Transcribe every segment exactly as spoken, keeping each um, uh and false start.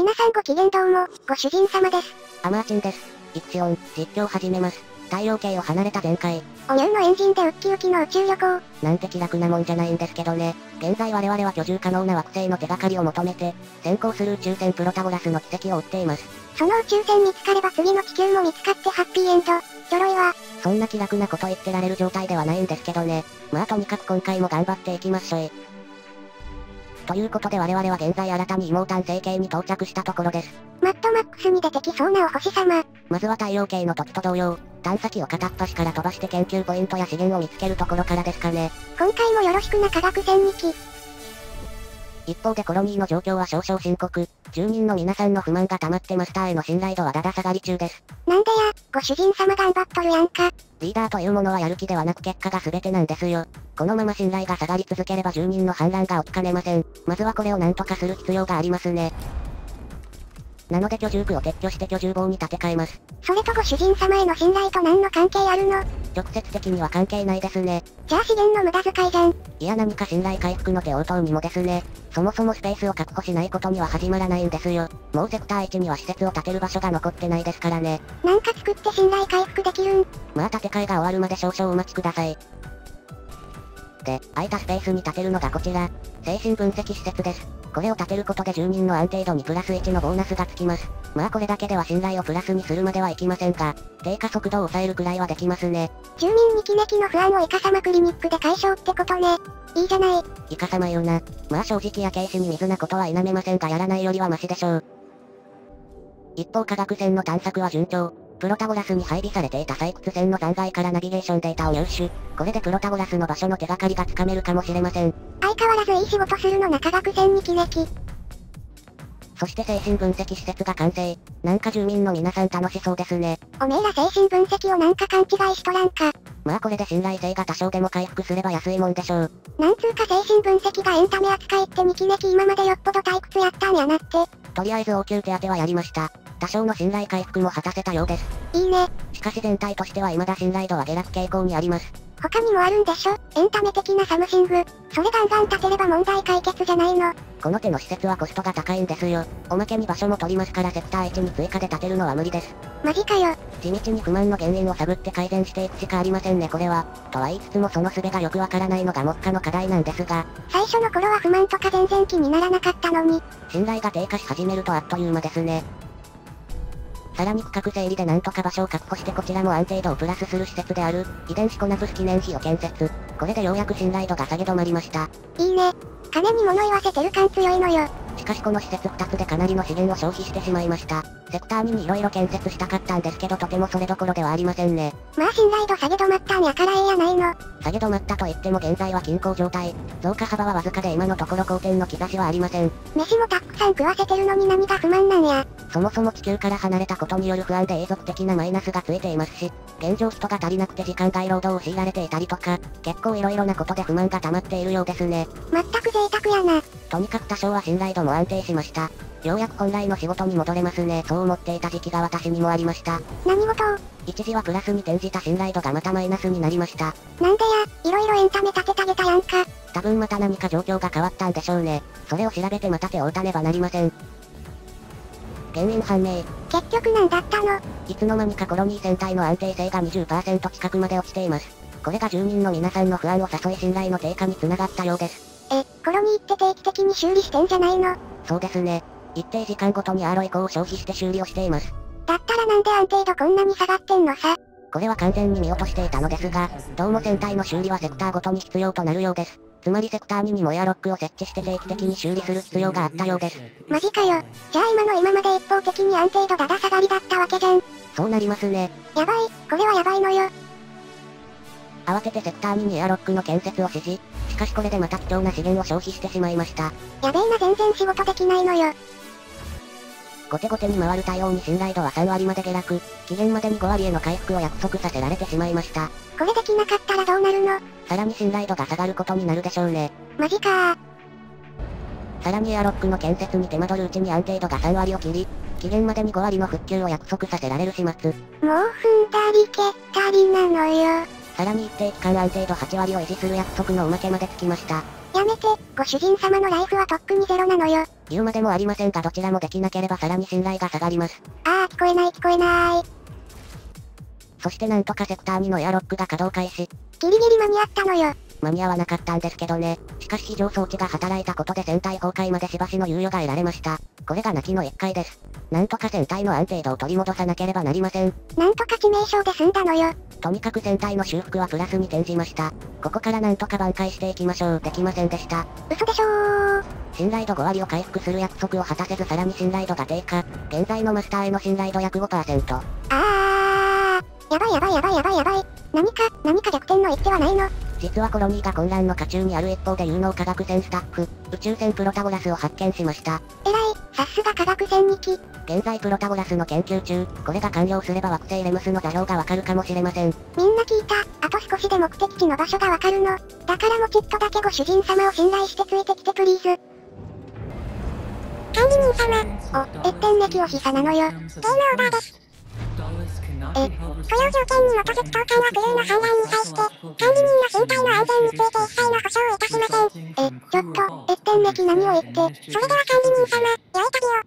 皆さんご機嫌どうも、ご主人様です。 アマーチンです。イクシオン、実況始めます。太陽系を離れた前回。 おニューのエンジンでウッキウキの宇宙旅行。 なんて気楽なもんじゃないんですけどね。現在我々は居住可能な惑星の手がかりを求めて、先行する宇宙船プロタゴラスの軌跡を追っています。 その宇宙船見つかれば次の地球も見つかってハッピーエンド。ちょろいわ。 そんな気楽なこと言ってられる状態ではないんですけどね。まあとにかく今回も頑張っていきましょい。ということで我々は現在新たに妹探星系に到着したところです。 マッドマックスに出てきそうなお星様。 まずは太陽系の時と同様、探査機を片っ端から飛ばして研究ポイントや資源を見つけるところからですかね。 今回もよろしくな科学船にき。 一方でコロニーの状況は少々深刻。住人の皆さんの不満が溜まってマスターへの信頼度はだだ下がり中です。 なんでや、ご主人様頑張っとるやんか。 リーダーというものはやる気ではなく結果が全てなんですよ。このまま信頼が下がり続ければ住人の反乱が起きかねません。まずはこれをなんとかする必要がありますね。なので居住区を撤去して居住房に建て替えます。 それとご主人様への信頼と何の関係あるの？ 直接的には関係ないですね。 じゃあ資源の無駄遣いじゃん。 いや何か信頼回復の手を打とうにもですね。そもそもスペースを確保しないことには始まらないんですよ。もうセクターいちには施設を建てる場所が残ってないですからね。 なんか作って信頼回復できるん？ まあ建て替えが終わるまで少々お待ちください。で、空いたスペースに建てるのがこちら。精神分析施設です。これを建てることで住人の安定度にプラスいちのボーナスがつきます。まあこれだけでは信頼をプラスにするまではいきませんが、低下速度を抑えるくらいはできますね。 住民にキネキの不安をイカサマクリニックで解消ってことね。いいじゃない。 イカサマ言うな。まあ正直や軽視に水なことは否めませんがやらないよりはマシでしょう。一方科学船の探索は順調。プロタゴラスに配備されていた採掘船の残骸からナビゲーションデータを入手。これでプロタゴラスの場所の手がかりがつかめるかもしれません。 相変わらずいい仕事するのな科学船にキネキ。 そして精神分析施設が完成。なんか住民の皆さん楽しそうですね。 おめえら精神分析をなんか勘違いしとらんか。 まあこれで信頼性が多少でも回復すれば安いもんでしょう。 なんつうか精神分析がエンタメ扱いってにキネキ今までよっぽど退屈やったんやなって。 とりあえず応急手当はやりました。多少の信頼回復も果たせたようです。 いいね。 しかし全体としては未だ信頼度は下落傾向にあります。 他にもあるんでしょ？エンタメ的なサムシング。それガンガン立てれば問題解決じゃないの。 この手の施設はコストが高いんですよ。おまけに場所も取りますからセクターいちに追加で建てるのは無理です。 マジかよ。 地道に不満の原因を探って改善していくしかありませんねこれは。とは言いつつもその術がよくわからないのが目下の課題なんですが。 最初の頃は不満とか全然気にならなかったのに。 信頼が低下し始めるとあっという間ですね。さらに区画整理でなんとか場所を確保してこちらも安定度をプラスする施設である、遺伝子コナプス記念碑を建設。これでようやく信頼度が下げ止まりました。 いいね。金に物言わせてる感強いのよ。 しかしこの施設ふたつでかなりの資源を消費してしまいました。セクターにに色々建設したかったんですけどとてもそれどころではありませんね。 まあ信頼度下げ止まったんやからええやないの。 下げ止まったと言っても現在は均衡状態。増加幅はわずかで今のところ好転の兆しはありません。 飯もたくさん食わせてるのに何が不満なんや。 そもそも地球から離れたことによる不安で永続的なマイナスがついていますし、現状人が足りなくて時間外労働を強いられていたりとか、結構色々なことで不満が溜まっているようですね。 まったく贅沢やな。 とにかく多少は信頼度も安定しました。ようやく本来の仕事に戻れますね。そう思っていた時期が私にもありました。 何事を？ 一時はプラスに転じた信頼度がまたマイナスになりました。 なんでや、色々エンタメ立てたげたやんか。 多分また何か状況が変わったんでしょうね。それを調べてまた手を打たねばなりません。原因判明。 結局なんだったの？ いつの間にかコロニー船体の安定性が にじゅっパーセント 近くまで落ちています。これが住人の皆さんの不安を誘い信頼の低下につながったようです。 え、コロニーって定期的に修理してんじゃないの？ そうですね。一定時間ごとにアーロ以降を消費して修理をしています。 だったらなんで安定度こんなに下がってんのさ。 これは完全に見落としていたのですが、どうも船体の修理はセクターごとに必要となるようです。つまりセクターににもエアロックを設置して定期的に修理する必要があったようです。 マジかよ。じゃあ今の今まで一方的に安定度だだ下がりだったわけじゃん。 そうなりますね。 やばい、これはやばいのよ。 慌ててセクターににエアロックの建設を指示。しかしこれでまた貴重な資源を消費してしまいました。 やべえな全然仕事できないのよ。 後手後手に回る対応に信頼度はさんわりまで下落。期限までにごわりへの回復を約束させられてしまいました。 これできなかったらどうなるの？ さらに信頼度が下がることになるでしょうね。 マジかー。 さらにエアロックの建設に手間取るうちに安定度がさんわりを切り、期限までにごわりの復旧を約束させられる始末。もう踏んだり蹴ったりなのよ。 さらに一定期間安定度はちわりを維持する約束のおまけまでつきました。 やめて、ご主人様のライフはとっくにゼロなのよ。 言うまでもありませんがどちらもできなければさらに信頼が下がります。 あー、聞こえない聞こえない。 そしてなんとかセクターにのエアロックが稼働開始。 ギリギリ間に合ったのよ。 間に合わなかったんですけどね。しかし非常装置が働いたことで船体崩壊までしばしの猶予が得られました。これが泣きの一回です。なんとか船体の安定度を取り戻さなければなりません。 なんとか致命傷で済んだのよ。 とにかく船体の修復はプラスに転じました。ここからなんとか挽回していきましょう。できませんでした。 嘘でしょー。 信頼度ご割を回復する約束を果たせずさらに信頼度が低下。現在のマスターへの信頼度約 ごパーセント。 あー。やばいやばいやばいやばいやばい。何か、何か逆転の一手はないの？ 実はコロニーが混乱の渦中にある一方で有能科学船スタッフ、宇宙船プロタゴラスを発見しました。 えらい、さすが科学船にき。 現在プロタゴラスの研究中、これが完了すれば惑星レムスの座標がわかるかもしれません。 みんな聞いた。あと少しで目的地の場所がわかるの。だからもちっとだけご主人様を信頼してついてきてプリーズ。管理人様。お、越天歴を示唆なのよ。ゲームオーバーです。え、雇用条件に基づく投函はクルーの判断に対して、管理人の身体の安全について一切の保証をいたしません。え、ちょっと、越天歴何を言って、それでは管理人様、良い旅を。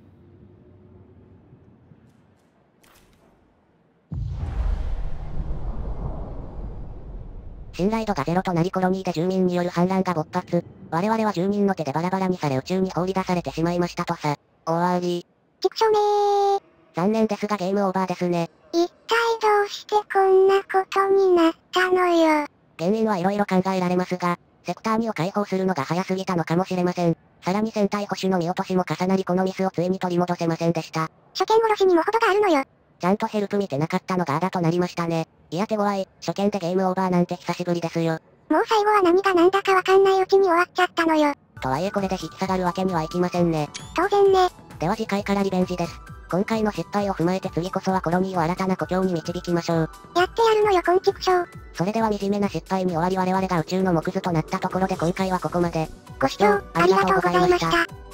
信頼度がゼロとなりコロニーで住民による反乱が勃発。我々は住人の手でバラバラにされ宇宙に放り出されてしまいましたとさ。終わり。 畜生めー。 残念ですがゲームオーバーですね。 一体どうしてこんなことになったのよ。 原因はいろいろ考えられますが、セクターにを解放するのが早すぎたのかもしれません。さらに船体保守の見落としも重なりこのミスをついに取り戻せませんでした。 初見殺しにも程があるのよ。 ちゃんとヘルプ見てなかったのがあだとなりましたね。いや手強い、初見でゲームオーバーなんて久しぶりですよ。 もう最後は何が何だかわかんないうちに終わっちゃったのよ。 とはいえこれで引き下がるわけにはいきませんね。 当然ね。 では次回からリベンジです。今回の失敗を踏まえて次こそはコロニーを新たな故郷に導きましょう。 やってやるのよこんちくしょう。 それでは惨めな失敗に終わり我々が宇宙の木図となったところで今回はここまで。 ご視聴ありがとうございました。